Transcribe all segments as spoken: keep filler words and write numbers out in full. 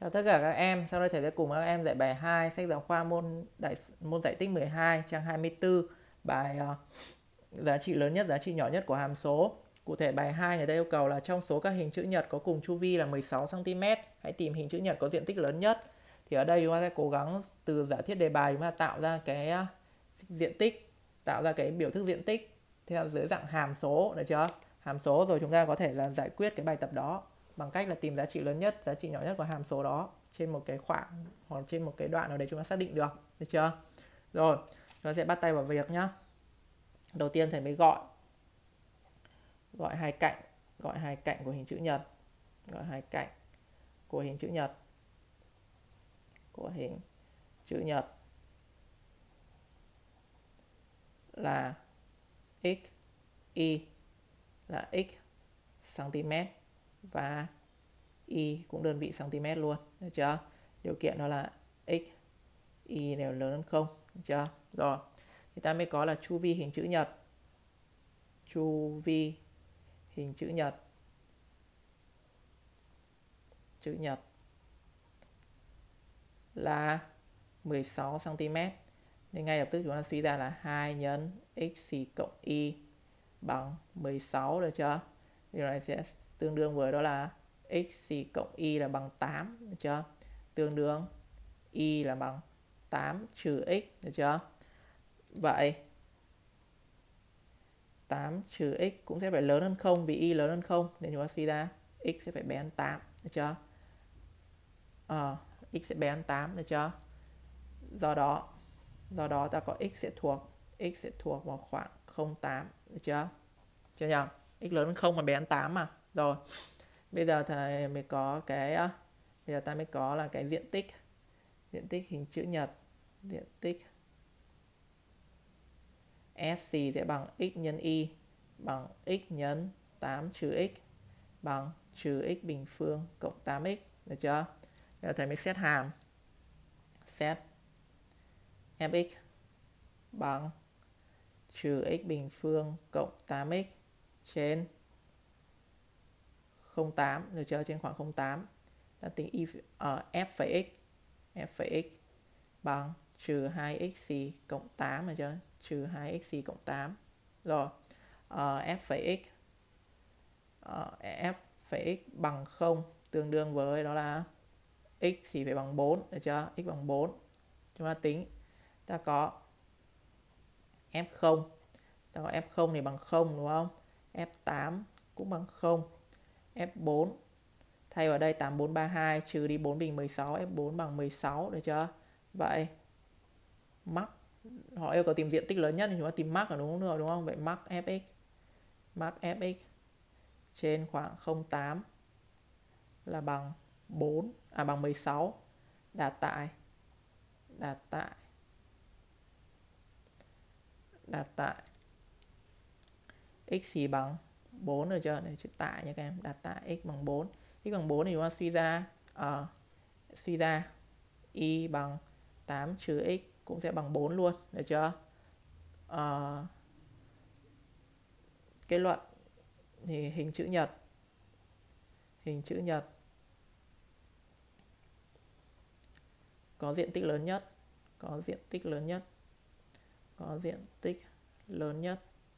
Chào tất cả các em, sau đây thầy sẽ cùng các em dạy bài hai sách giáo khoa môn đại môn giải tích mười hai trang hai mươi tư, bài uh, giá trị lớn nhất, giá trị nhỏ nhất của hàm số. Cụ thể bài hai người ta yêu cầu là trong số các hình chữ nhật có cùng chu vi là mười sáu xăng ti mét, hãy tìm hình chữ nhật có diện tích lớn nhất. Thì ở đây chúng ta sẽ cố gắng từ giả thiết đề bài chúng ta tạo ra cái uh, diện tích, tạo ra cái biểu thức diện tích theo dưới dạng hàm số, được chưa? Hàm số rồi chúng ta có thể là giải quyết cái bài tập đó bằng cách là tìm giá trị lớn nhất, giá trị nhỏ nhất của hàm số đó trên một cái khoảng hoặc trên một cái đoạn nào đấy chúng ta xác định được, được chưa? Rồi, chúng ta sẽ bắt tay vào việc nhá. Đầu tiên thầy mới gọi gọi hai cạnh, gọi hai cạnh của hình chữ nhật, gọi hai cạnh của hình chữ nhật, của hình chữ nhật là x, y là x cm và y cũng đơn vị cm luôn, được chưa? Điều kiện đó là x, y đều lớn hơn không, được chưa? Rồi, thì ta mới có là chu vi hình chữ nhật. Chu vi hình chữ nhật chữ nhật là mười sáu xăng ti mét. Nên ngay lập tức chúng ta suy ra là hai nhân x cộng y bằng mười sáu, được chưa? Điều này sẽ tương đương với đó là x cộng y là bằng tám, được chưa? Tương đương y là bằng tám trừ x, được chưa? Vậy tám trừ x cũng sẽ phải lớn hơn không vì y lớn hơn không, nên chúng ta suy ra x sẽ phải bé hơn tám, được chưa? À, x sẽ bé hơn tám, được chưa? Do đó do đó ta có x sẽ thuộc x sẽ thuộc vào khoảng không phẩy tám, được chưa? Chưa nhỉ? X lớn hơn không mà bé hơn tám mà. Rồi. Bây giờ thầy mới có cái bây giờ ta mới có là cái diện tích. Diện tích hình chữ nhật, diện tích S sẽ bằng x nhân y bằng x nhân tám trừ x bằng trừ x bình phương cộng tám x, được chưa? Bây giờ thầy mới xét hàm. Xét fx bằng trừ x bình phương cộng tám x trên không phẩy tám, được chưa? Trên khoảng không phẩy tám. Ta tính y, uh, f phẩy x f phẩy x bằng trừ hai x cộng tám, được chưa? Trừ hai x cộng tám. Rồi, uh, f phẩy x uh, f phẩy x bằng không, tương đương với đó là x thì phải bằng bốn, được chưa? X bằng bốn. Chúng ta tính, ta có f không, ta có f không thì bằng không, đúng không? f tám cũng bằng không. f bốn thay vào đây tám bốn ba hai trừ đi bốn bình mười sáu, f bốn bằng mười sáu, được chưa? Vậy mắc, họ yêu cầu tìm diện tích lớn nhất thì chúng ta tìm mắc, đúng không? Đúng không? Vậy mắc fx, mắc fx trên khoảng không phẩy tám là bằng bốn, à bằng mười sáu, đạt tại đạt tại đạt tại x thì bằng bốn, rồi chưa? Để chữ tại nha các em, đạt tại x bằng bốn. X bằng bốn thì chúng ta suy ra uh, suy ra y bằng tám trừ x cũng sẽ bằng bốn luôn, được chưa? Uh, kết luận thì hình chữ nhật hình chữ nhật có diện tích lớn nhất, có diện tích lớn nhất, có diện tích lớn nhất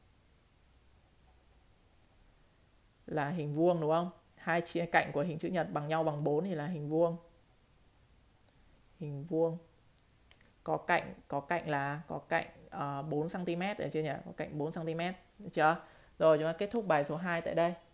là hình vuông, đúng không? Hai chia cạnh của hình chữ nhật bằng nhau bằng bốn thì là hình vuông. Hình vuông có cạnh có cạnh là có cạnh uh, bốn xăng ti mét, được chưa nhỉ? Có cạnh bốn xăng ti mét, được chưa? Rồi chúng ta kết thúc bài số hai tại đây.